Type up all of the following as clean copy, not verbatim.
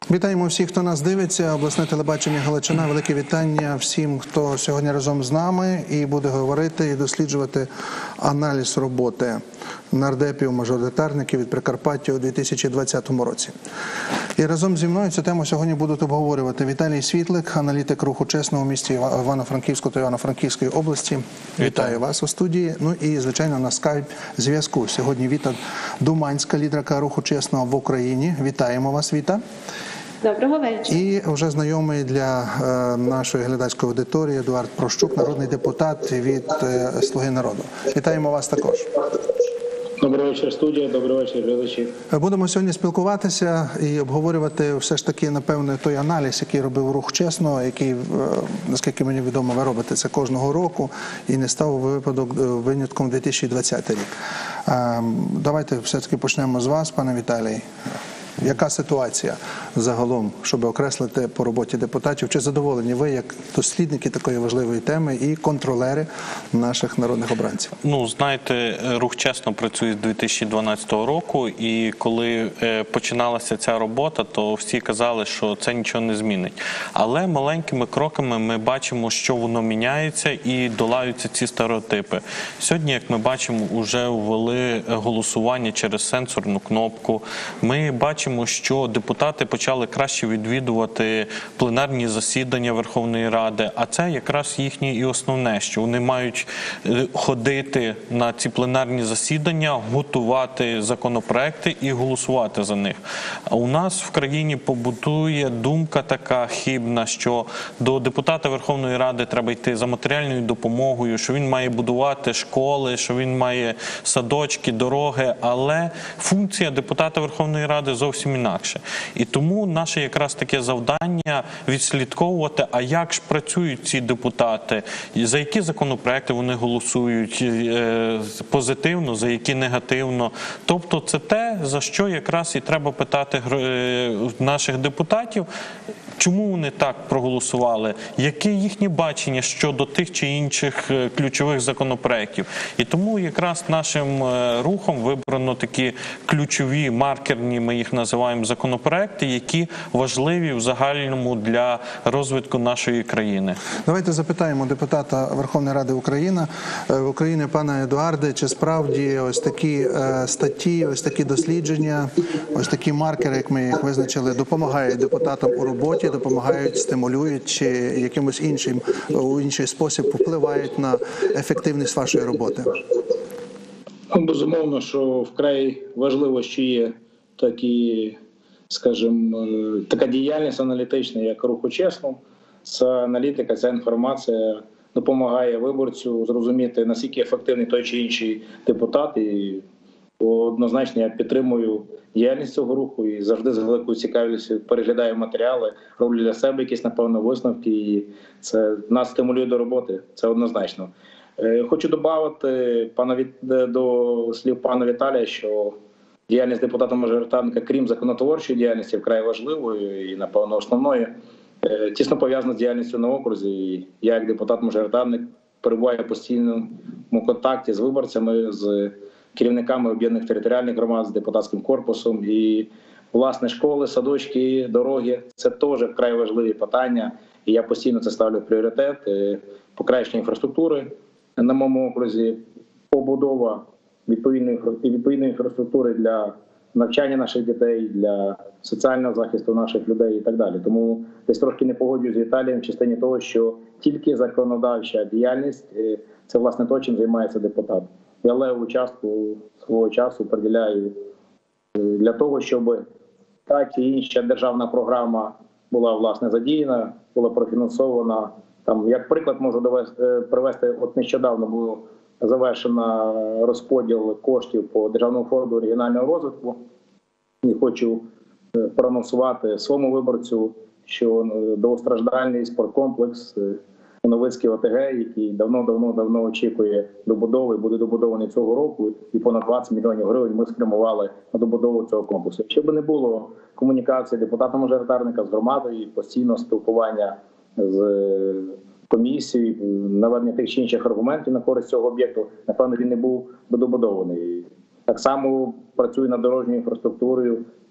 Вітаємо всіх, хто нас дивиться. Обласне телебачення Галичина. Велике вітання всім, хто сьогодні разом з нами і буде говорити і досліджувати аналіз роботи нардепів-мажоритарників від Прикарпаття у 2020 році. І разом зі мною цю тему сьогодні будуть обговорювати Віталій Світлик, аналітик руху «Чесно» у місті Івано-Франківську та Івано-Франківської області. Вітаю вас у студії. Ну і, звичайно, на скайп-зв'язку. Сьогодні Віта Думанська, лідерка руху «Чесно» в Україні. Вітаємо вас, Віта. Доброго вечора. І вже знайомий для нашої глядацької аудиторії Едуард Прощук, народний депутат від «Слуги народу». Вітаємо вас також. Добрий вечір, студія, добрий вечір, глядачі. Будемо сьогодні спілкуватися і обговорювати все ж таки, напевне, той аналіз, який робив рух «Чесно», який, наскільки мені відомо, ви робите це кожного року, і не став винятком 2020 рік. Давайте все-таки почнемо з вас, пане Віталій. Яка ситуація загалом, щоб окреслити по роботі депутатів? Чи задоволені ви, як дослідники такої важливої теми і контролери наших народних обранців? Ну, знаєте, рух «Чесно» працює з 2012 року, і коли починалася ця робота, то всі казали, що це нічого не змінить. Але маленькими кроками ми бачимо, що воно міняється і долаються ці стереотипи. Сьогодні, як ми бачимо, вже ввели голосування через сенсорну кнопку. Ми бачимо, що депутати почали краще відвідувати пленарні засідання Верховної Ради, а це якраз їхнє і основне, що вони мають ходити на ці пленарні засідання, готувати законопроекти і голосувати за них. А у нас в країні побутує думка така хибна, що до депутата Верховної Ради треба йти за матеріальною допомогою, що він має будувати школи, що він має садочки, дороги, але функція депутата Верховної Ради зовсім інакше. І тому наше якраз таке завдання відслідковувати, а як ж працюють ці депутати, за які законопроекти вони голосують позитивно, за які негативно. Тобто це те, за що якраз і треба питати наших депутатів, чому вони так проголосували, яке їхнє бачення щодо тих чи інших ключових законопроєктів. І тому якраз нашим рухом вибрано такі ключові, маркерні, ми їх називаємо, законопроекти, які важливі в загальному для розвитку нашої країни. Давайте запитаємо депутата Верховної Ради України, пана Едуарде, чи справді ось такі статті, ось такі дослідження, ось такі маркери, як ми їх визначили, допомагають депутатам у роботі, допомагають, стимулюють, чи якимось у інший спосіб впливають на ефективність вашої роботи? Безумовно, що вкрай важливо, що є такі, скажімо, така діяльність аналітична, як руху «Чесно». Ця аналітика, ця інформація допомагає виборцю зрозуміти, наскільки ефективний той чи інший депутат. І однозначно я підтримую діяльність цього руху і завжди з великою цікавістю переглядаю матеріали, роблю для себе якісь, напевно, висновки, і це нас стимулює до роботи, це однозначно. Хочу додати до слів пана Віталія, що діяльність депутата-мажоритарника, крім законотворчої діяльності, вкрай важливою і, напевно, основною, тісно пов'язана з діяльністю на окрузі. І я, як депутат-мажоритарник, перебуваю в постійному контакті з виборцями, з керівниками об'єднаних територіальних громад, з депутатським корпусом. І, власне, школи, садочки, дороги – це теж вкрай важливі питання. І я постійно це ставлю в пріоритет. Покращення інфраструктури на моєму окрузі, побудова відповідної інфраструктури для навчання наших дітей, для соціального захисту наших людей і так далі. Тому десь трошки не погоджуюсь з Віталієм в частині того, що тільки законодавча діяльність – це, власне, то, чим займається депутат. Я леву частку свого часу приділяю для того, щоб та чи інша державна програма була, власне, задіяна, була профінансована. Там, як приклад, можу привести, от нещодавно був завершено розподіл коштів по Державному фонду регіонального розвитку. І хочу проанонсувати своєму виборцю, що довгостраждальний спорткомплекс Новицький ОТГ, який давно очікує добудови, буде добудований цього року, і понад 20 мільйонів гривень ми спрямували на добудову цього комплексу. Якщо б не було комунікації депутата-мажоритарника з громадою, постійного спілкування з комісією, наведення тих чи інших аргументів на користь цього об'єкту, напевно, він не був би добудований. Так само працюю над дорожньою інфраструктурою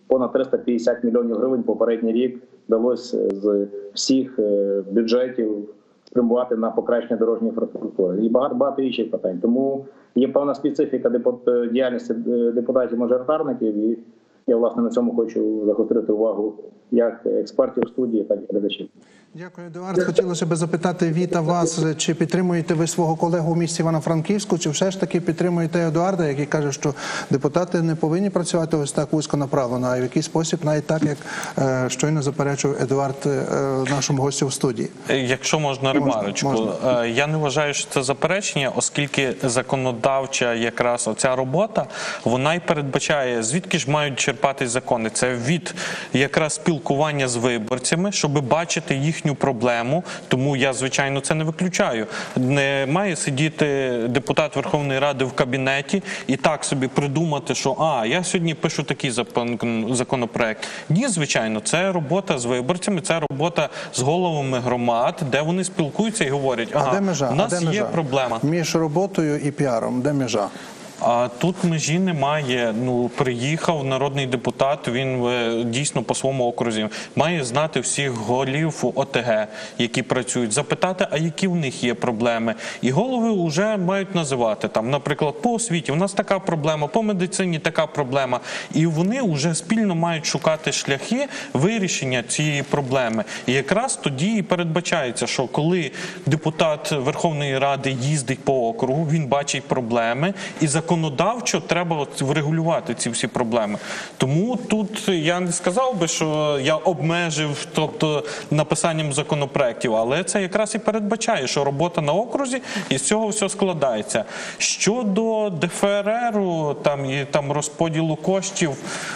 понад 350 мільйонів гривень попередній рік вдалося з всіх бюджетів спрямувати на покращення дорожньої інфраструктури і багато інших питань. Тому є певна специфіка діяльності депутатів-мажоритарників, і я, власне, на цьому хочу загострити увагу як експертів студії, так і глядачів. Дякую, Едуард. Хотілося б запитати Віта вас, чи підтримуєте ви свого колегу в місті Івано-Франківську, чи все ж таки підтримуєте Едуарда, який каже, що депутати не повинні працювати ось так вузьконаправлено, а в якийсь спосіб, навіть так, як щойно заперечив Едуард нашому гостю в студії. Якщо можна ремарочку. Я не вважаю, що це заперечення, оскільки законодавча якраз оця робота, вона й передбачає, звідки ж мають черпатись закони. Це від якраз спілкування з виборцями, щоб бачити їхню проблему, тому я, звичайно, це не виключаю. Не має сидіти депутат Верховної Ради в кабінеті і так собі придумати, що я сьогодні пишу такий законопроект. Ні, звичайно, це робота з виборцями, це робота з головами громад, де вони спілкуються і говорять, де межа? У нас є проблема. Між роботою і піаром, де межа? А тут межі немає. Приїхав народний депутат, він дійсно по своєму окрузі має знати всіх голів ОТГ, які працюють, запитати, а які в них є проблеми. І голови вже мають називати, там, наприклад, по освіті у нас така проблема, по медицині така проблема. І вони вже спільно мають шукати шляхи вирішення цієї проблеми. І якраз тоді і передбачається, що коли депутат Верховної Ради їздить по округу, він бачить проблеми і законодавчо треба врегулювати ці всі проблеми. Тому тут я не сказав би, що я обмежив, тобто, написанням законопроєктів, але це якраз і передбачає, що робота на окрузі, і з цього все складається. Щодо ДФРРу, там розподілу коштів,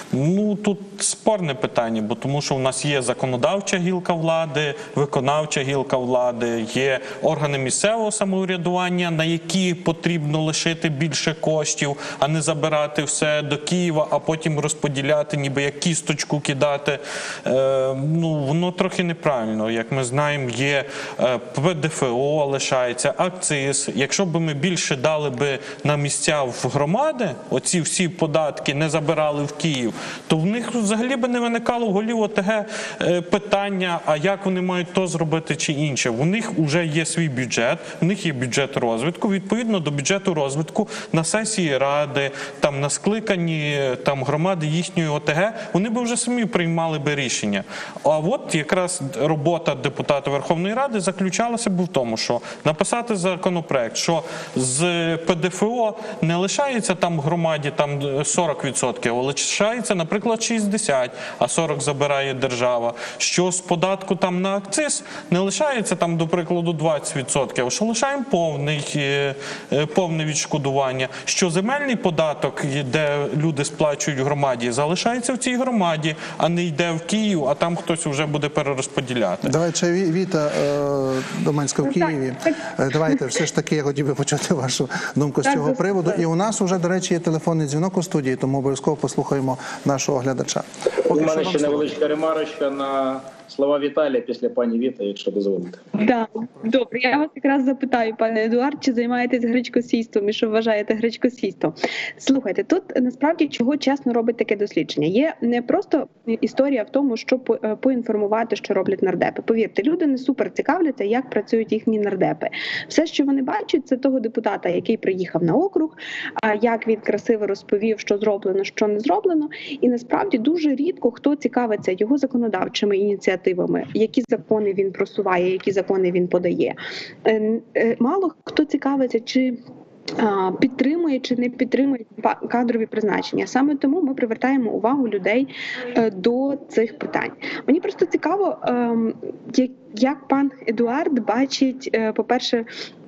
тут спорне питання, бо тому що у нас є законодавча гілка влади, виконавча гілка влади, є органи місцевого самоврядування, на які потрібно лишити більше коштів, а не забирати все до Києва, а потім розподіляти, ніби як кісточку кидати. Воно трохи неправильно. Як ми знаємо, є ПДФО лишається, акциз. Якщо б ми більше дали би на місця в громади, оці всі податки не забирали в Київ, то в них взагалі би не виникало в голів ОТГ питання, а як вони мають то зробити чи інше. У них вже є свій бюджет, у них є бюджет розвитку, відповідно до бюджету розвитку на сесії ради, там на скликанні громади їхньої ОТГ, вони б вже самі приймали би рішення. А от якраз робота депутата Верховної Ради заключалася б в тому, що написати законопроект, що з ПДФО не лишається там громаді 40%, а лишається, наприклад, 60%, а 40% забирає держава. Що з податку на акциз не лишається до прикладу 20%, а що лишаємо повне відшкодування. Що земельний податок, де люди сплачують громаді, залишається в цій громаді, а не йде в Київ, а там хтось вже буде перерозподіляти. Давайте, Віта Доманська в Києві. Давайте, все ж таки, я хотів би почути вашу думку з цього приводу. І у нас вже, до речі, є телефонний дзвінок у студії, тому обов'язково послухаємо нашого глядача. У мене ще невеличка ремарочка на слова Віталія після пані Віти, якщо дозволите. Так, добре. Я вас якраз запитаю, пане Едуард, чи займаєтесь гречкосійством і що вважаєте гречкосійством? Слухайте, тут насправді чого чесно робить таке дослідження? Є не просто історія в тому, щоб поінформувати, що роблять нардепи. Повірте, люди не супер цікавляться, як працюють їхні нардепи. Все, що вони бачать, це того депутата, який приїхав на округ, як він красиво розповів, що зроблено, що не зроблено. І насправді дуже рідко хто цікавиться його законодавчими ініціативами, які закони він просуває, які закони він подає. Мало хто цікавиться, чи підтримує чи не підтримує кадрові призначення. Саме тому ми привертаємо увагу людей до цих питань. Мені просто цікаво, як пан Едуард бачить, по-перше,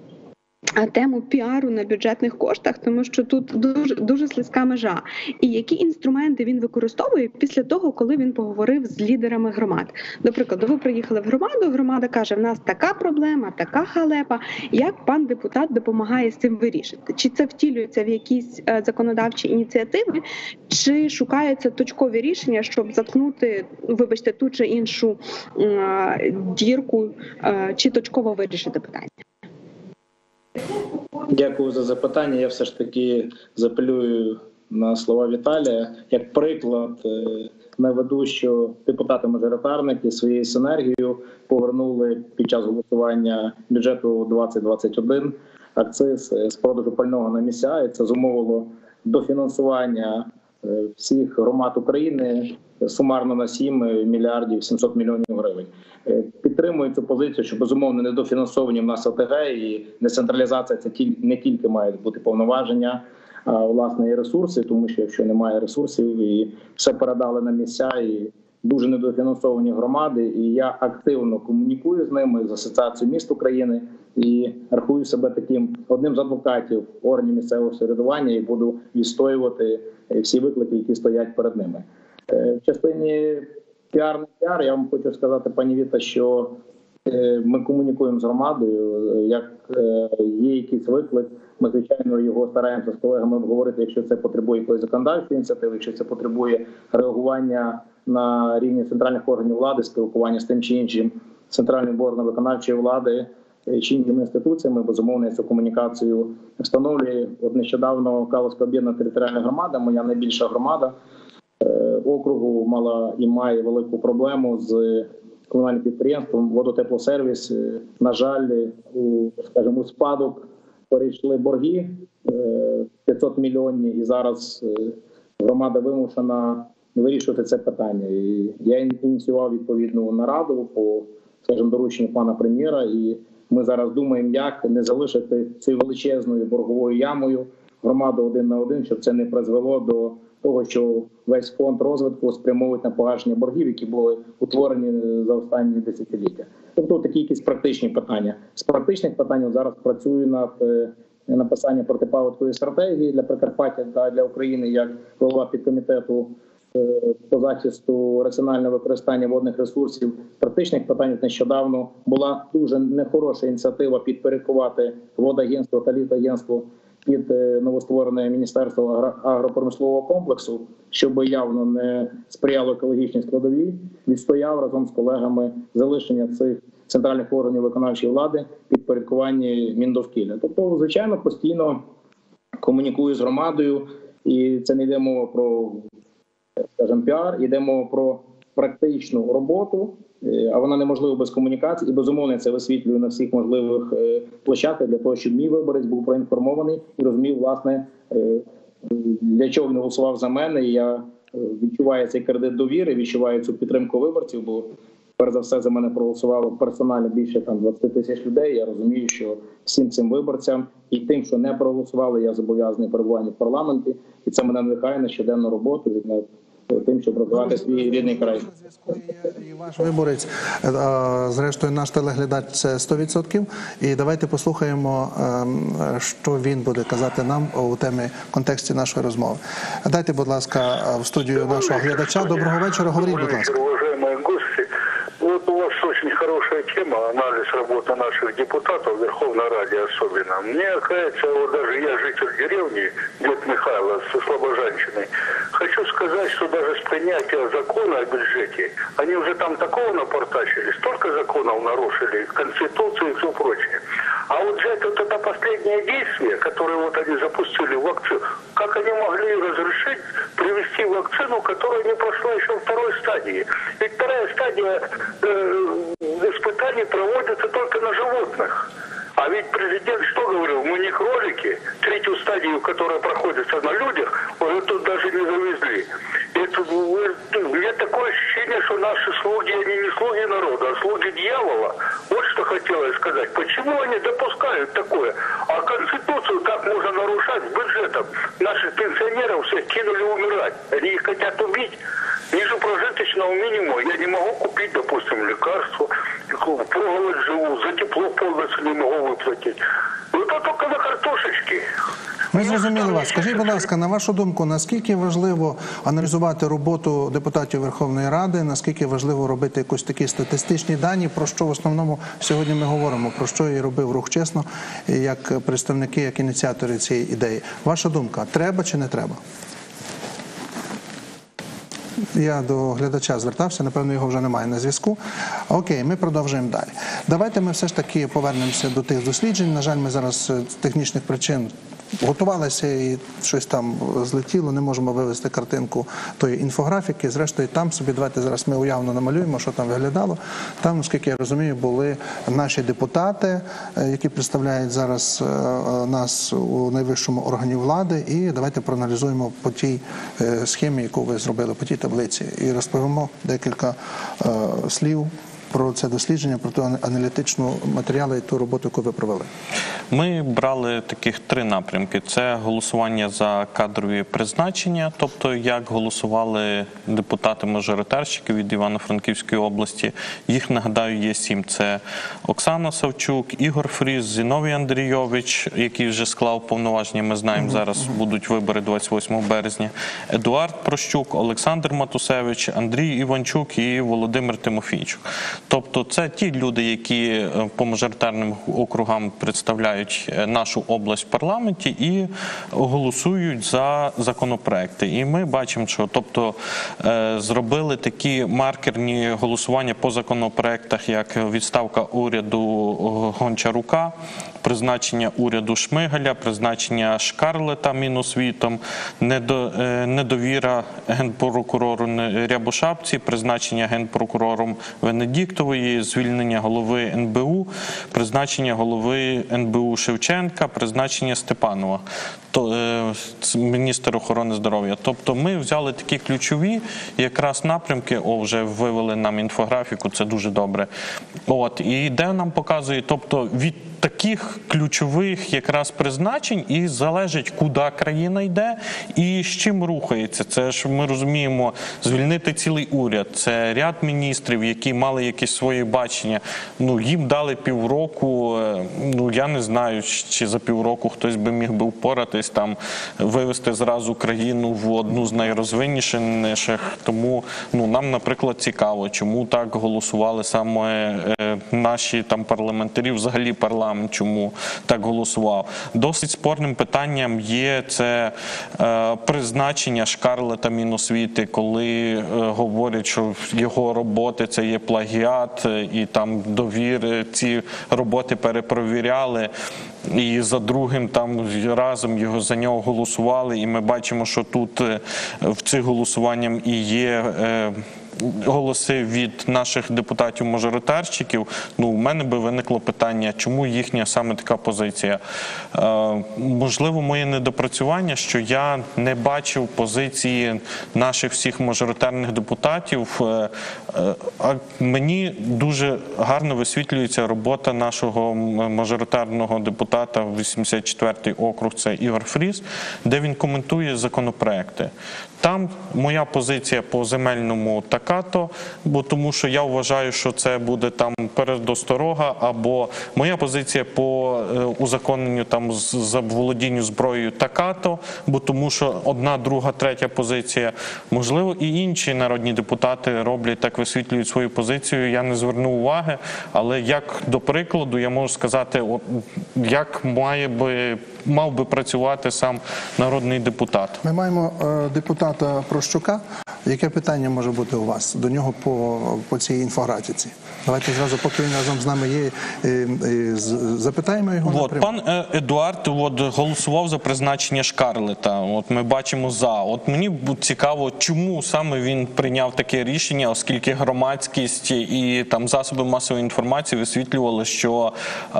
тему піару на бюджетних коштах, тому що тут дуже слизька межа. І які інструменти він використовує після того, коли він поговорив з лідерами громад. До прикладу, ви приїхали в громаду, громада каже, в нас така проблема, така халепа. Як пан депутат допомагає з цим вирішити? Чи це втілюється в якісь законодавчі ініціативи, чи шукаються точкові рішення, щоб заткнути, вибачте, ту чи іншу дірку, чи точково вирішити питання? Дякую за запитання. Я все ж таки запелюю на слова Віталія. Як приклад наведу, що депутати-мажоритарники своєю синергією повернули під час голосування бюджету 2021 акциз з продажу пального на місця, і це зумовило дофінансування всіх громад України сумарно на 7 мільярдів 700 мільйонів гривень. Підтримую цю позицію, що безумовно недофінансовані в нас ОТГ і децентралізація – це не тільки мають бути повноваження, а власне і ресурси, тому що якщо немає ресурсів і все передали на місця, і дуже недофінансовані громади, і я активно комунікую з ними, з Асоціацією міст України, і рахую себе таким одним з адвокатів органів місцевого самоврядування і буду відстоювати всі виклики, які стоять перед ними. В частині піар я вам хочу сказати, пані Віта, що ми комунікуємо з громадою, як є якийсь виклик, ми, звичайно, його стараємося з колегами обговорити, якщо це потребує якоїсь законодавчої ініціативи, якщо це потребує реагування на рівні центральних органів влади, спілкування з тим чи іншим центральним органом виконавчої влади чи іншими інституціями, безумовно, я цю комунікацію встановлюю. От нещодавно Калузька об'єднана територіальна громада, моя найбільша громада округу, мала і має велику проблему з комунальним підприємством «Водотеплосервіс». На жаль, у спадок перейшли борги 500 мільйонів, і зараз громада вимушена вирішувати це питання. І я ініціював відповідну нараду по, дорученню пана прем'єра, і ми зараз думаємо, як не залишити цією величезною борговою ямою громаду один на один, щоб це не призвело до того, що весь фонд розвитку спрямовують на погашення боргів, які були утворені за останні десятиліття. Тобто такі якісь практичні питання. З практичних питань зараз працюю над написанням протипаводкової стратегії для Прикарпаття та для України як голова підкомітету по захисту раціонального використання водних ресурсів. З практичних питань нещодавно була дуже нехороша ініціатива підпорядкувати Водагентство та Лісагентство під новостворене Міністерство агропромислового комплексу, щоб явно не сприяло екологічній складовій, відстояв разом з колегами залишення цих центральних органів виконавчої влади підпорядкуванні Міндовкілля. Тобто, звичайно, постійно комунікую з громадою, і це не йде мова про, піар, йде мова про практичну роботу, а вона неможлива без комунікації. І, безумовно, це висвітлюю на всіх можливих площадках для того, щоб мій виборець був проінформований і розумів, власне, для чого він голосував за мене. І я відчуваю цей кредит довіри, відчуваю цю підтримку виборців, бо, перш за все, за мене проголосувало персонально більше 20 тисяч людей. Я розумію, що всім цим виборцям і тим, що не проголосували, я зобов'язаний перебування в парламенті. І це мене надихає на щоденну роботу над тим, щоб розвивати свій рідний край. І ваш виборець, зрештою, наш телеглядач – це 100%. І давайте послухаємо, що він буде казати нам у темі, в контексті нашої розмови. Дайте, будь ласка, в студію нашого глядача. Доброго вечора. Говоріть, будь ласка. Вот у вас очень хорошая тема, анализ работы наших депутатов, в Верховной Раде особенно. Мне кажется, вот даже я житель деревни, дед Михайло, со Слобожанщиной, хочу сказать, что даже с принятия закона о бюджете, они уже там такого напортачили, столько законов нарушили, Конституцию и все прочее. А вот взять вот это последнее действие, которое вот они запустили вакцину, как они могли разрешить привести вакцину, которая не прошла еще второй стадии? Ведь вторая стадия испытаний проводится только на животных. А ведь президент что говорил? Мы не кролики. Третью стадию, которая проходится на людях, уже тут даже не завезли. Это, у меня такое ощущение, что наши слуги, они не слуги народа, а слуги дьявола. Вот что хотелось сказать. Почему они допускают такое? А Конституцию как можно нарушать с бюджетом? Наших пенсионеров всех кинули умирать. Они их хотят убить. Ниже прожиточного минимума я не могу купить, допустим, лекарства, проголодь живу, за тепло полностью не могу выплатить. Это только на картошечки. Ми зрозуміли вас. Скажіть, будь ласка, на вашу думку, наскільки важливо аналізувати роботу депутатів Верховної Ради, наскільки важливо робити якісь такі статистичні дані, про що в основному сьогодні ми говоримо, про що і робив Рух Чесно, як представники, як ініціатори цієї ідеї. Ваша думка, треба чи не треба? Я до глядача звертався, напевно, його вже немає на зв'язку. Окей, ми продовжуємо далі. Давайте ми все ж таки повернемося до тих досліджень. На жаль, ми зараз з технічних причин готувалися і щось там злетіло, не можемо вивести картинку тої інфографіки. Зрештою, там собі, давайте зараз ми уявно намалюємо, що там виглядало. Там, наскільки я розумію, були наші депутати, які представляють зараз нас у найвищому органі влади. І давайте проаналізуємо по тій схемі, яку ви зробили, по тій таблиці. І розповімо декілька слів про це дослідження, про ту аналітичну матеріали і ту роботу, яку ви провели. Ми брали таких 3 напрямки. Це голосування за кадрові призначення, тобто як голосували депутати-мажоритарщики від Івано-Франківської області. Їх, нагадаю, є 7. Це Оксана Савчук, Ігор Фріс, Зіновій Андрійович, який вже склав повноваження, ми знаємо, зараз будуть вибори 28 березня, Едуард Прощук, Олександр Матусевич, Андрій Іванчук і Володимир Тимофійчук. Тобто це ті люди, які по мажоритарним округам представляють нашу область в парламенті і голосують за законопроекти. І ми бачимо, що зробили такі маркерні голосування по законопроектах, як відставка уряду Гончарука, призначення уряду Шмигаля, призначення Шкарлета Міносвітом, недовіра генпрокурору Рябошапці, призначення генпрокурором Венедіктової, звільнення голови НБУ, призначення голови НБУ Шевченка, призначення Степанова, міністр охорони здоров'я. Тобто ми взяли такі ключові якраз напрямки, вже вивели нам інфографіку, це дуже добре. І де нам показує, тобто від таких ключових якраз призначень і залежить, куди країна йде і з чим рухається. Це ж ми розуміємо, звільнити цілий уряд, це ряд міністрів, які мали якесь своє бачення. Їм дали півроку, я не знаю, чи за півроку хтось би міг би впоратись, там, вивести зразу країну в одну з найрозвинніших. Тому нам, наприклад, цікаво, чому так голосували саме наші там парламентарі, взагалі парламент, чому так голосував. Досить спорним питанням є це призначення Шкарлета Міносвіти, коли говорять, що його роботи це є плагіат, і там довіри ці роботи перепровіряли, і за другим там разом за нього голосували, і ми бачимо, що тут в цих голосуваннях і є голоси від наших депутатів-мажоритарщиків. У мене би виникло питання, чому їхня саме така позиція. Можливо, моє недопрацювання, що я не бачив позиції наших всіх мажоритарних депутатів. Мені дуже гарно висвітлюється робота нашого мажоритарного депутата, 84-й округ, це Ігор Фріс, де він коментує законопроекти. Там моя позиція по земельному така-то, тому що я вважаю, що це буде там передосторога, або моя позиція по узаконенню там заволодінню зброєю така-то, тому що одна, друга, третя позиція. Можливо, і інші народні депутати роблять так, висвітлюють свою позицію, я не звернув уваги, але як до прикладу я можу сказати, як мав би працювати сам народний депутат. Ми маємо депутата Прощука. Яке питання може бути у вас до нього по цій інфографіці? Давайте зразу, поки він разом з нами є, запитаємо його. Пан Едуард голосував за призначення Шкарлета. Ми бачимо за. Мені цікаво, чому саме він прийняв таке рішення, оскільки громадськість і там засоби масової інформації висвітлювали, що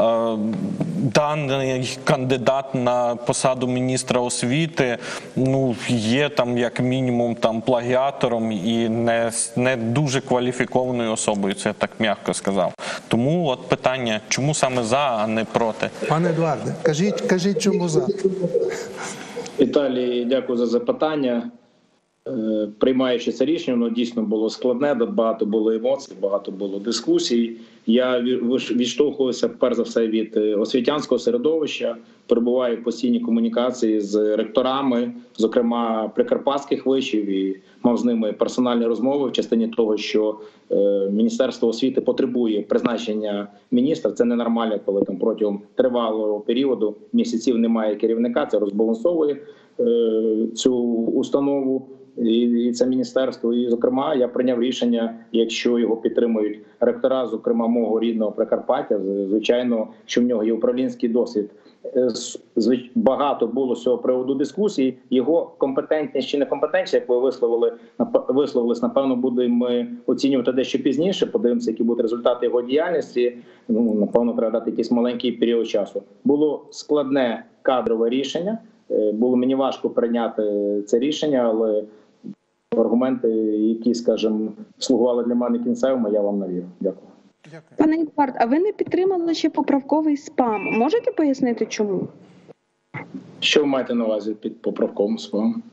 даний кандидат на посаду міністра освіти є там як мінімум там плагіатором і не дуже кваліфікованою особою, це я так м'яко сказав. Тому питання, чому саме за, а не проти? Пане Едуарде, кажіть, чому за? Віталій, дякую за запитання. Приймаючи це рішення, воно дійсно було складне, багато було емоцій, багато було дискусій. Я відштовхуюся, перш за все, від освітянського середовища, перебуваю в постійній комунікації з ректорами, зокрема прикарпатських вишів, і мав з ними персональні розмови в частині того, що Міністерство освіти потребує призначення міністра. Це ненормально, коли там протягом тривалого періоду місяців немає керівника, це розбалансовує цю установу. і це міністерство. І, зокрема, я прийняв рішення, якщо його підтримують ректора, зокрема мого рідного Прикарпаття, звичайно, що в нього є управлінський досвід. Багато було з цього приводу дискусій. Його компетентність чи некомпетентність, як ви висловились, напевно, будемо оцінювати дещо пізніше. Подивимося, які будуть результати його діяльності. Ну, напевно, треба дати якийсь маленький період часу. Було складне кадрове рішення. Було мені важко прийняти це рішення, але аргументи, які, скажімо, слугували для мене кінцевими, я вам навів. Дякую. Пане Едуард, а ви не підтримали ще поправковий спам. Можете пояснити, чому? Що ви маєте на увазі під поправковим спамом?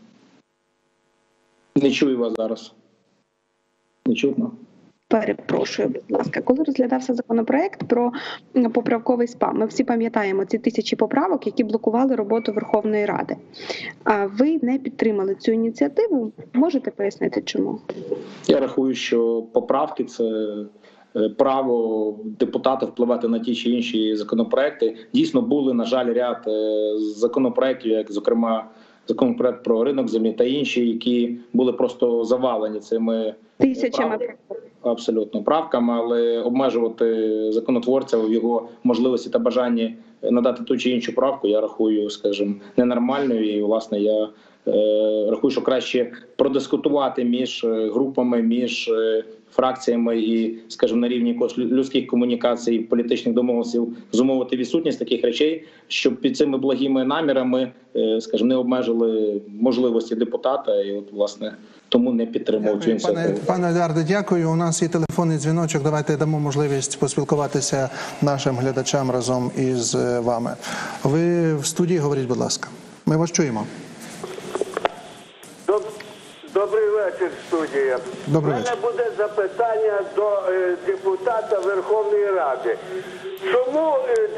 Не чую вас зараз. Не чутно? Перепрошую, будь ласка. Коли розглядався законопроект про поправковий спам, ми всі пам'ятаємо ці тисячі поправок, які блокували роботу Верховної Ради. А ви не підтримали цю ініціативу? Можете пояснити, чому? Я рахую, що поправки – це право депутата впливати на ті чи інші законопроекти. Дійсно, були, на жаль, ряд законопроектів, як, зокрема, законопроект про ринок землі та інші, які були просто завалені цими Тисячами абсолютно правками, але обмежувати законотворця в його можливості та бажанні надати ту чи іншу правку, я рахую, скажімо, ненормальною. І, власне, я рахую, що краще продискутувати між групами, між фракціями і, скажімо, на рівні людських комунікацій, політичних домовленостей зумовити відсутність таких речей, щоб під цими благими намірами, скажімо, не обмежили можливості депутата. І, от, власне, тому не підтримував цю ініціативу. Пане Едуарде, дякую. У нас є телефонний дзвіночок. Давайте дамо можливість поспілкуватися нашим глядачам разом із вами. Ви в студії, говоріть, будь ласка. Ми вас чуємо. Добрий вечір, студія. Добрий У мене вечір. буде запитання до депутата Верховної Ради. Чому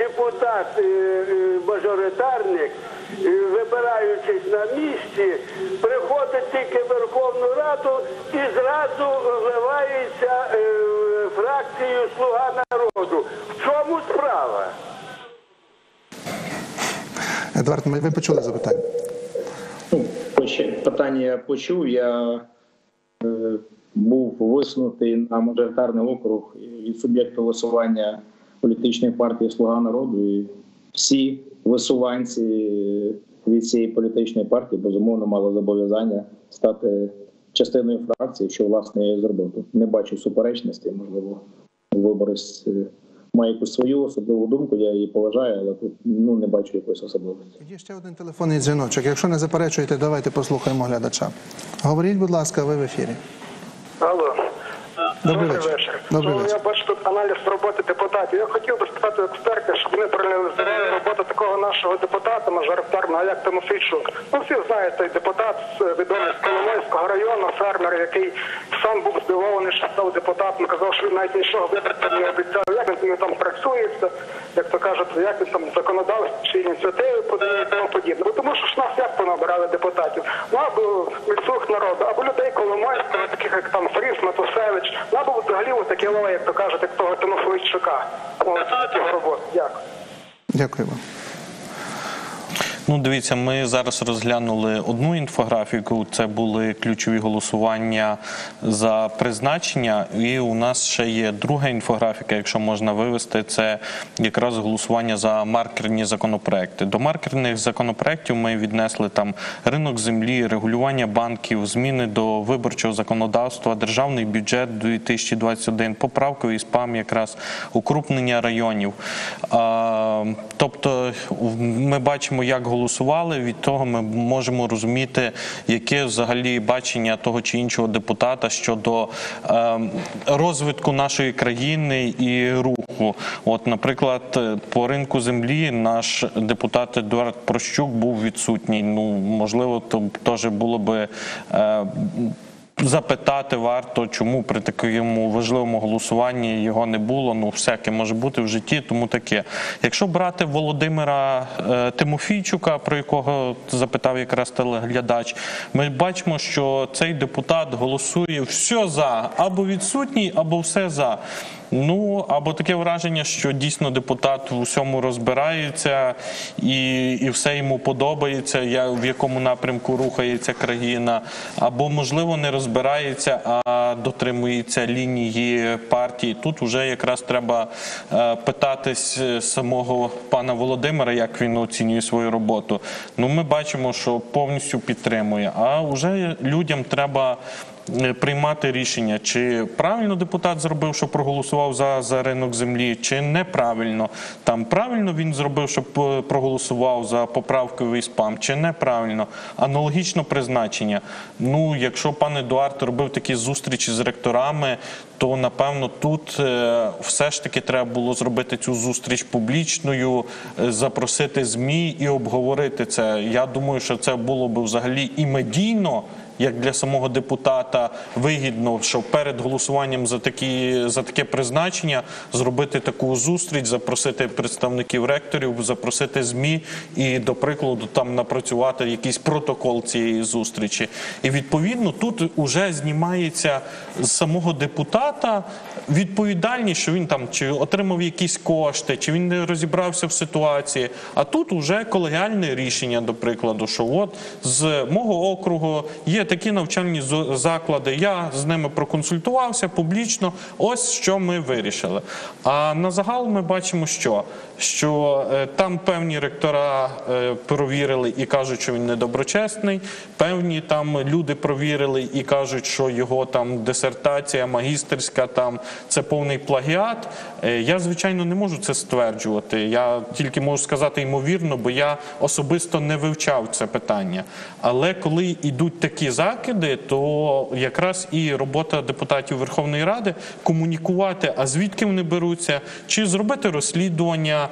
депутат-мажоритарник, вибираючись на місці, приходить тільки в Верховну Раду і зразу вливається фракцією «Слуга народу»? В чому справа? Едуард, ви почули запитання? Питання я почув. Я був висунутий на мажоритарний округ від суб'єкту висування політичної партії «Слуга народу». І всі висуванці від цієї політичної партії, безумовно, мали зобов'язання стати частиною фракції, що, власне, я і зробив. Тут не бачу суперечності, можливо, виборець має якусь свою особливу думку, я її поважаю, але тут не бачу якоїсь особливості. Є ще один телефонний дзвіночок. Якщо не заперечуєте, давайте послухаємо глядача. Говоріть, будь ласка, ви в ефірі. Алло. Добрий вечір. Добрий вечір. Я бачу тут аналіз роботи депутатів. Я хотів би спитати експертів, щоб вони проаналізували роботу такого нашого депутата, мажоритарного, як Тимофійчук. Всі знають, той депутат відомий з Коломойського району, фермер, який сам був здивований, що став депутатом, казав, що він навіть нічого виборцям не обіцяв. Як він там працюється, як то кажуть, як він там законодавство чи ініціативи подає і тому подібне. Тому що ж нас як понабирали депутатів? Або від «Слуг народу», або людей Коломойського, таких як там Фріс, Матусевич, або взагалі такі лови, як то кажуть, як того Тимофійчука. Ось його роботи. Дякую. Дякую вам. Дивіться, ми зараз розглянули одну інфографіку, це були ключові голосування за призначення, і у нас ще є друга інфографіка, якщо можна вивести, це якраз голосування за маркерні законопроекти. До маркерних законопроектів ми віднесли там ринок землі, регулювання банків, зміни до виборчого законодавства, державний бюджет 2021, поправковий спам, якраз укрупнення районів. Тобто ми бачимо, як голосували, від того ми можемо розуміти, яке взагалі бачення того чи іншого депутата щодо розвитку нашої країни і руху. От, наприклад, по ринку землі наш депутат Едуард Прощук був відсутній. Можливо, то теж було би запитати варто, чому при такому важливому голосуванні його не було. Всяке може бути в житті, тому таке. Якщо брати Володимира Тимофійчука, про якого запитав якраз телеглядач, ми бачимо, що цей депутат голосує все за, або відсутній, або все за. Ну, або таке враження, що дійсно депутат в усьому розбирається і все йому подобається, в якому напрямку рухається країна, або, можливо, не розбирається, а дотримується лінії партії. Тут вже якраз треба питатись самого пана Володимира, як він оцінює свою роботу. Ну, ми бачимо, що повністю підтримує, а вже людям треба приймати рішення, чи правильно депутат зробив, що проголосував за ринок землі, чи неправильно. Там правильно він зробив, що проголосував за поправковий спам, чи неправильно. Аналогічно призначення. Ну, якщо пан Едуард робив такі зустрічі з ректорами, то, напевно, тут все ж таки треба було зробити цю зустріч публічною, запросити ЗМІ і обговорити це. Я думаю, що це було б взагалі і медійно, як для самого депутата вигідно, що перед голосуванням за таке призначення зробити таку зустріч, запросити представників ректорів, запросити ЗМІ і, до прикладу, там напрацювати якийсь протокол цієї зустрічі. І, відповідно, тут уже знімається з самого депутата відповідальність, що він там чи отримав якісь кошти, чи він не розібрався в ситуації. А тут уже колегіальне рішення, до прикладу, що от з мого округу є такі навчальні заклади, я з ними проконсультувався публічно, ось що ми вирішили. А на загал ми бачимо, що там певні ректора провірили і кажуть, що він недоброчесний, певні там люди провірили і кажуть, що його там дисертація магістерська, там це повний плагіат. Я, звичайно, не можу це стверджувати, я тільки можу сказати ймовірно, бо я особисто не вивчав це питання. Але коли йдуть такі закиди, то якраз і робота депутатів Верховної Ради комунікувати, а звідки вони беруться, чи зробити розслідування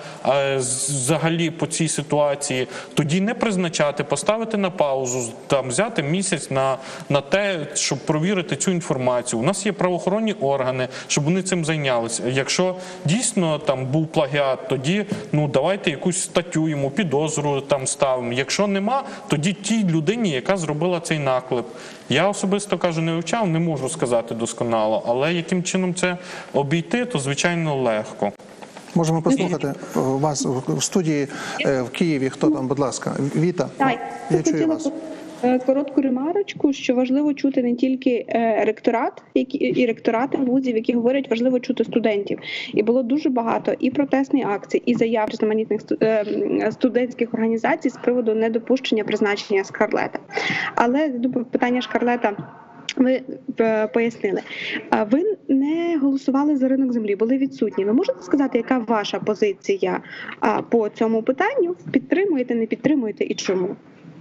взагалі по цій ситуації, тоді не призначати, поставити на паузу, там взяти місяць на те, щоб провірити цю інформацію. У нас є правоохоронні органи, щоб вони цим зайнялися. Якщо дійсно там був плагіат, тоді давайте якусь статтю йому, підозру там ставимо. Якщо нема, тоді тій людині, яка зробила цей наклеп. Я особисто, кажу, не вивчав, не можу сказати досконало, але яким чином це обійти, то, звичайно, легко. Можемо послухати вас в студії в Києві. Хто там, будь ласка? Віта, я чую вас. Коротку ремарочку, що важливо чути не тільки ректорат, і ректорати вузів, які говорять, важливо чути студентів. І було дуже багато і протестних акцій, і заяв різноманітних студентських організацій з приводу недопущення призначення Шкарлета. Але питання Шкарлета ви пояснили. Ви не голосували за ринок землі, були відсутні. Ви можете сказати, яка ваша позиція по цьому питанню? Підтримуєте, не підтримуєте і чому?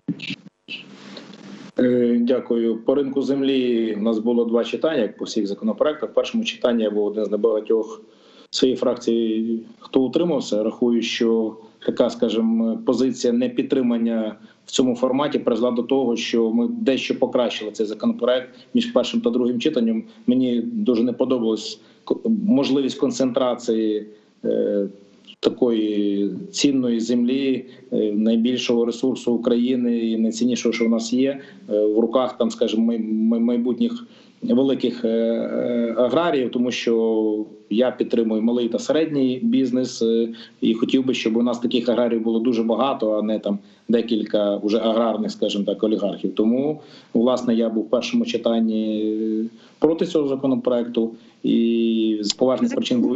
Дякую. По ринку землі у нас було 2 читання, як по всіх законопроектах. В першому читанні я був один з небагатьох своєї фракції, хто утримався. Рахую, що така, скажімо, позиція непідтримання в цьому форматі призвела до того, що ми дещо покращили цей законопроект між першим та другим читанням. Мені дуже не подобалась можливість концентрації такої цінної землі, найбільшого ресурсу України і найціннішого, що в нас є, в руках, там, скажімо, майбутніх великих аграріїв, тому що я підтримую малий та середній бізнес і хотів би, щоб у нас таких аграріїв було дуже багато, а не там декілька вже аграрних, скажімо так, олігархів. Тому, власне, я був в першому читанні проти цього законопроекту і з поважних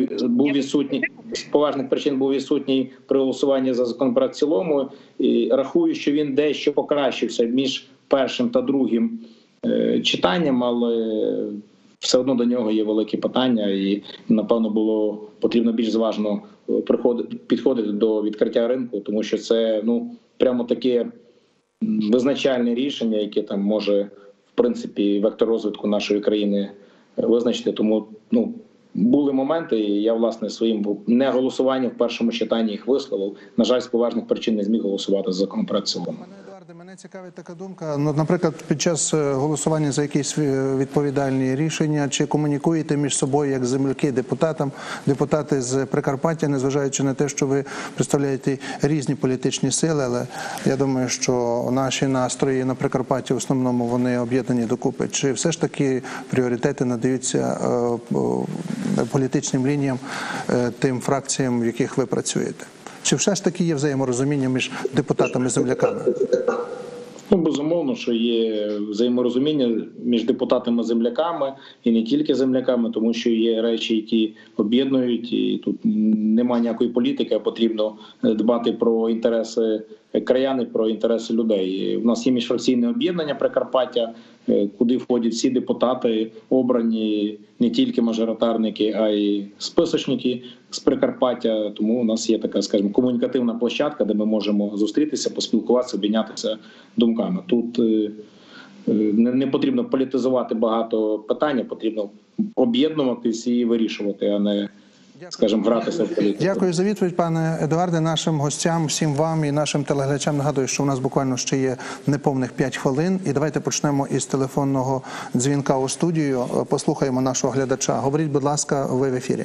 причин був відсутній при голосуванні за законопроект в цілому. І рахую, що він дещо покращився між першим та другим читанням, але все одно до нього є великі питання, і, напевно, було потрібно більш зважно підходити до відкриття ринку, тому що це прямо таке визначальне рішення, яке там може, в принципі, вектор розвитку нашої країни визначити. Тому були моменти, і я, власне, своїм неголосуванням в першому читанні їх висловив. На жаль, з поважних причин не зміг голосувати за законопроект в цілому. Мене цікавить така думка. Ну, наприклад, під час голосування за якісь відповідальні рішення, чи комунікуєте між собою як земляки депутати з Прикарпаття, незважаючи на те, що ви представляєте різні політичні сили, але я думаю, що наші настрої на Прикарпатті в основному вони об'єднані докупи. Чи все ж таки пріоритети надаються політичним лініям тим фракціям, в яких ви працюєте? Чи все ж таки є взаєморозуміння між депутатами-земляками? Ну, безумовно, що є взаєморозуміння між депутатами-земляками і не тільки земляками, тому що є речі, які об'єднують, і тут немає ніякої політики, а потрібно дбати про інтереси краян і про інтереси людей. У нас є міжфракційне об'єднання Прикарпаття, куди входять всі депутати, обрані не тільки мажоритарники, а й списочники з Прикарпаття. Тому у нас є така, скажімо, комунікативна площадка, де ми можемо зустрітися, поспілкуватися, обмінятися думками. Тут не потрібно політизувати багато питань, потрібно об'єднуватись і вирішувати, а не, скажімо, гратися в політику. Дякую за відповідь, пане Едуарде. Нашим гостям, всім вам і нашим телеглядачам нагадую, що у нас буквально ще є неповних 5 хвилин. І давайте почнемо із телефонного дзвінка у студію. Послухаємо нашого глядача. Говоріть, будь ласка, ви в ефірі.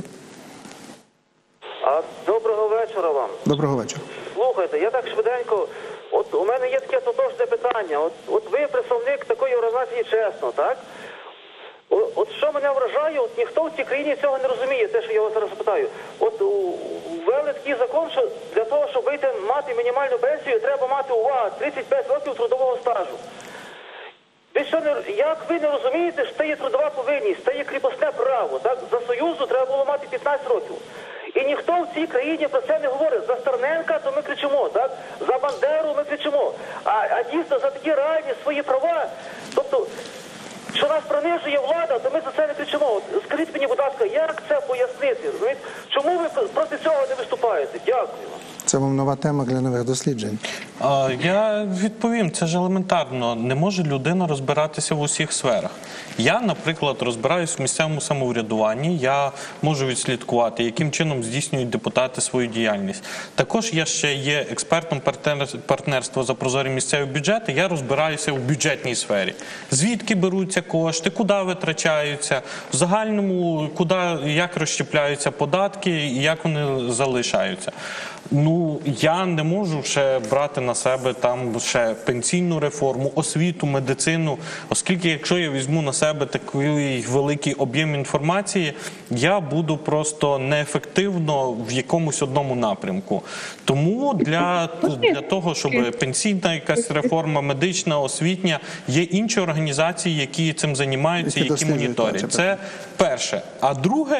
Доброго вечора вам. Доброго вечора. Слухайте, я так швиденько. От у мене є таке тотожне питання. От ви представник такої організації «Чесно», так? От що мене вражає, от ніхто в цій країні цього не розуміє, те, що я вас зараз питаю. От ввели такий закон, що для того, щоб вийти мати мінімальну пенсію, треба мати, увагу, 35 років трудового стажу. Ви що, як ви не розумієте, що це є трудова повинність, це є кріпосне право, так? За Союзу треба було мати 15 років. І ніхто в цій країні про це не говорить. За Стерненка, то ми кричимо, так? За Бандеру ми кричимо. А дійсно за такі реальні свої права, тобто, що нас принижує влада, то ми за це не кричимо. Скажіть мені, будь ласка, як це пояснити? Чому ви проти цього не виступаєте? Дякую. Це вам нова тема для нових досліджень. Я відповім, це ж елементарно. Не може людина розбиратися в усіх сферах. Я, наприклад, розбираюсь в місцевому самоврядуванні, я можу відслідкувати, яким чином здійснюють депутати свою діяльність. Також я ще є експертом партнерства за прозорі місцеві бюджети, я розбираюся в бюджетній сфері. Звідки беруться кошти, куди витрачаються, в загальному, як розщепляються податки і як вони залишаються. Ну, я не можу ще брати на себе там ще пенсійну реформу, освіту, медицину, оскільки якщо я візьму на себе такий великий об'єм інформації, я буду просто неефективно в якомусь одному напрямку. Тому для того, щоб пенсійна якась реформа, медична, освітня, є інші організації, які цим займаються, які моніторять. Це перше. А друге,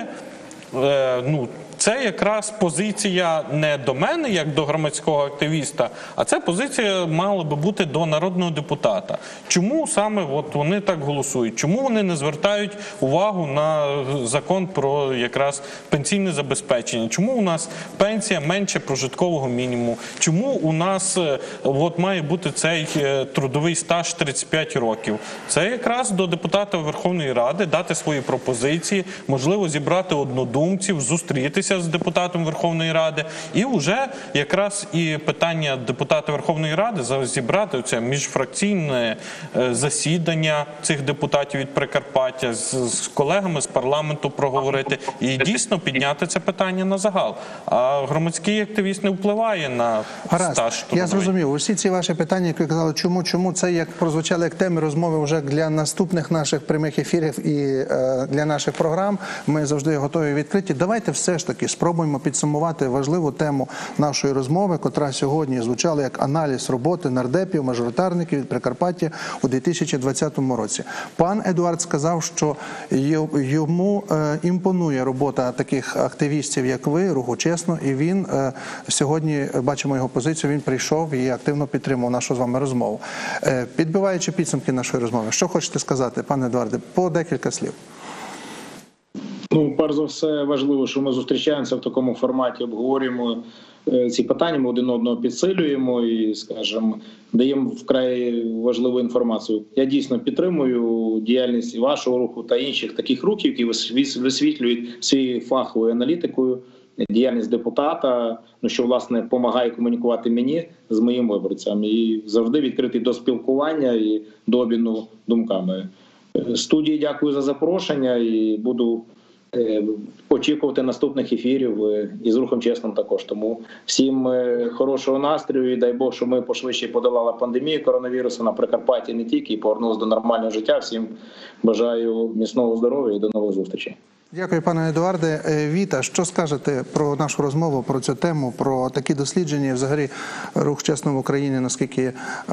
це якраз позиція не до мене, як до громадського активіста, а це позиція мала би бути до народного депутата. Чому саме вони так голосують? Чому вони не звертають увагу на закон про якраз пенсійне забезпечення? Чому у нас пенсія менше прожиткового мінімуму? Чому у нас має бути цей трудовий стаж 35 років? Це якраз до депутата Верховної Ради дати свої пропозиції, можливо зібрати однодумців, зустрітися з депутатом Верховної Ради і вже якраз і питання депутата Верховної Ради зібрати це міжфракційне засідання цих депутатів від Прикарпаття з колегами з парламенту проговорити і дійсно підняти це питання на загал. А громадський активіст не впливає на стаж. Я зрозумів. Усі ці ваші питання, які ви казали, чому це як прозвучали як теми розмови вже для наступних наших прямих ефірів і для наших програм, ми завжди готові відкриті. Давайте все ж таки спробуємо підсумувати важливу тему нашої розмови, котра сьогодні звучала як аналіз роботи нардепів, мажоритарників від Прикарпаття у 2020 році. Пан Едуард сказав, що йому імпонує робота таких активістів, як ви, Руху Чесно, і він сьогодні, бачимо його позицію, він прийшов і активно підтримував нашу з вами розмову. Підбиваючи підсумки нашої розмови, що хочете сказати, пане Едуарде, по декілька слів? Перш за все, важливо, що ми зустрічаємося в такому форматі, обговорюємо ці питання, ми один одного підсилюємо і, скажімо, даємо вкрай важливу інформацію. Я дійсно підтримую діяльність і вашого руху та інших таких рухів, які висвітлюють своєю фаховою аналітикою діяльність депутата, ну, що, власне, допомагає комунікувати мені з моїм виборцям. І завжди відкритий до спілкування і до обміну думками. Студії дякую за запрошення і буду очікувати наступних ефірів із Рухом Чесним також. Тому всім хорошого настрою і дай Бог, що ми пошвидше подолали пандемію коронавірусу на Прикарпатті не тільки і повернулися до нормального життя. Всім бажаю міцного здоров'я і до нових зустрічей. Дякую, пане Едуарде. Віта, що скажете про нашу розмову, про цю тему, про такі дослідження, взагалі Рух Чесно в Україні, наскільки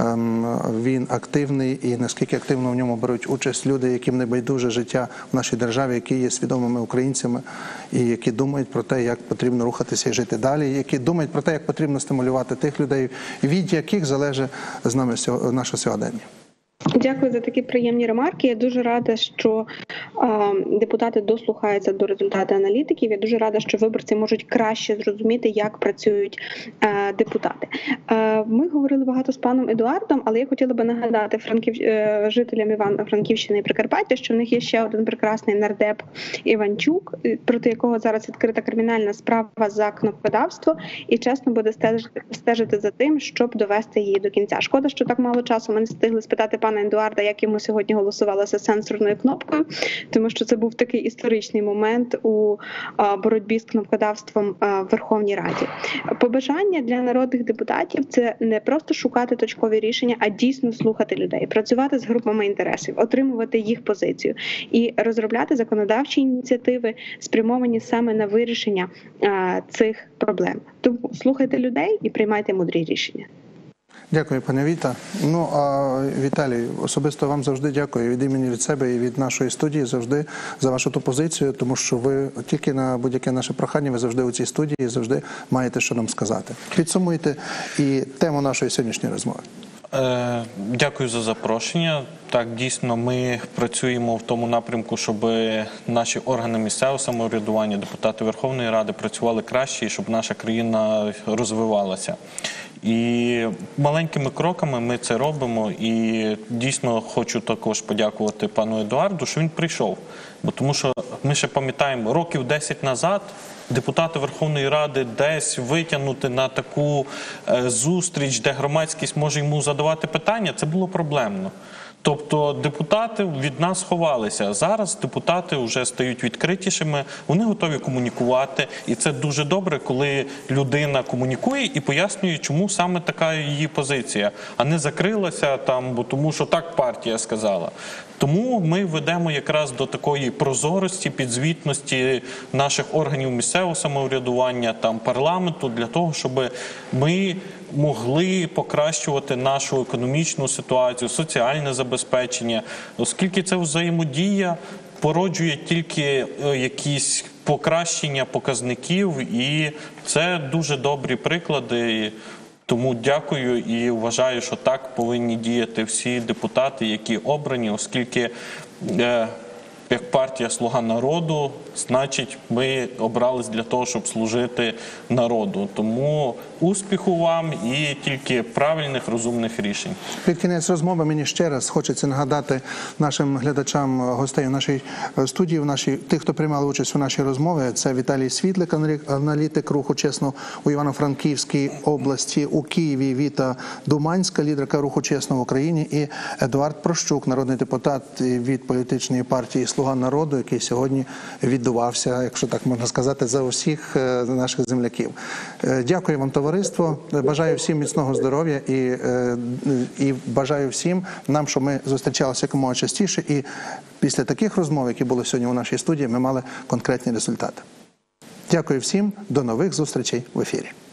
він активний і наскільки активно в ньому беруть участь люди, яким не байдуже життя в нашій державі, які є свідомими українцями і які думають про те, як потрібно рухатися і жити далі, які думають про те, як потрібно стимулювати тих людей, від яких залежить з нами наше сьогодення. Дякую за такі приємні ремарки. Я дуже рада, що депутати дослухаються до результатів аналітиків. Я дуже рада, що виборці можуть краще зрозуміти, як працюють депутати. Ми говорили багато з паном Едуардом, але я хотіла би нагадати жителям Івано-Франківщини і Прикарпаття, що в них є ще один прекрасний нардеп Іванчук, проти якого зараз відкрита кримінальна справа за кнопкодавство, і чесно буде стежити за тим, щоб довести її до кінця. Шкода, що так мало часу ми не встигли спитати пана Едуарда, як йому сьогодні голосувалося сенсорною кнопкою, тому що це був такий історичний момент у боротьбі з кнопкодавством в Верховній Раді. Побажання для народних депутатів – це не просто шукати точкові рішення, а дійсно слухати людей, працювати з групами інтересів, отримувати їх позицію і розробляти законодавчі ініціативи, спрямовані саме на вирішення цих проблем. Тому слухайте людей і приймайте мудрі рішення. Дякую, пане Віта. Ну, а Віталій, особисто вам завжди дякую від імені від себе і від нашої студії завжди за вашу ту позицію, тому що ви тільки на будь-яке наше прохання, ви завжди у цій студії і завжди маєте що нам сказати. Підсумуйте і тему нашої сьогоднішньої розмови. Дякую за запрошення. Так, дійсно, ми працюємо в тому напрямку, щоб наші органи місцевого самоврядування, депутати Верховної Ради працювали краще і щоб наша країна розвивалася. І маленькими кроками ми це робимо. І дійсно хочу також подякувати пану Едуарду, що він прийшов. Бо тому що ми ще пам'ятаємо, років 10 назад депутати Верховної Ради десь витягнути на таку зустріч, де громадськість може йому задавати питання, це було проблемно. Тобто депутати від нас ховалися. Зараз депутати вже стають відкритішими, вони готові комунікувати. І це дуже добре, коли людина комунікує і пояснює, чому саме така її позиція, а не закрилася там, бо тому що так партія сказала. Тому ми ведемо якраз до такої прозорості, підзвітності наших органів місцевого самоврядування, там, парламенту, для того, щоб ми могли покращувати нашу економічну ситуацію, соціальне забезпечення, оскільки це взаємодія породжує тільки якісь покращення показників, і це дуже добрі приклади. Тому дякую і вважаю, що так повинні діяти всі депутати, які обрані, оскільки як партія «Слуга народу», значить, ми обрались для того, щоб служити народу. Тому успіху вам і тільки правильних, розумних рішень. Під кінець розмови мені ще раз хочеться нагадати нашим глядачам, гостей у нашій студії, тих, хто приймали участь у нашій розмові. Це Віталій Світлик, аналітик Руху Чесно у Івано-Франківській області, у Києві Віта Думанська, лідерка Руху Чесно в Україні, і Едуард Прощук, народний депутат від політичної партії «Слуга народу», який сьогодні віддувався, якщо так можна сказати, за усіх наших земляків. Дякую вам, товариство. Бажаю всім міцного здоров'я і бажаю всім нам, щоб ми зустрічалися якомога частіше. І після таких розмов, які були сьогодні у нашій студії, ми мали конкретні результати. Дякую всім. До нових зустрічей в ефірі.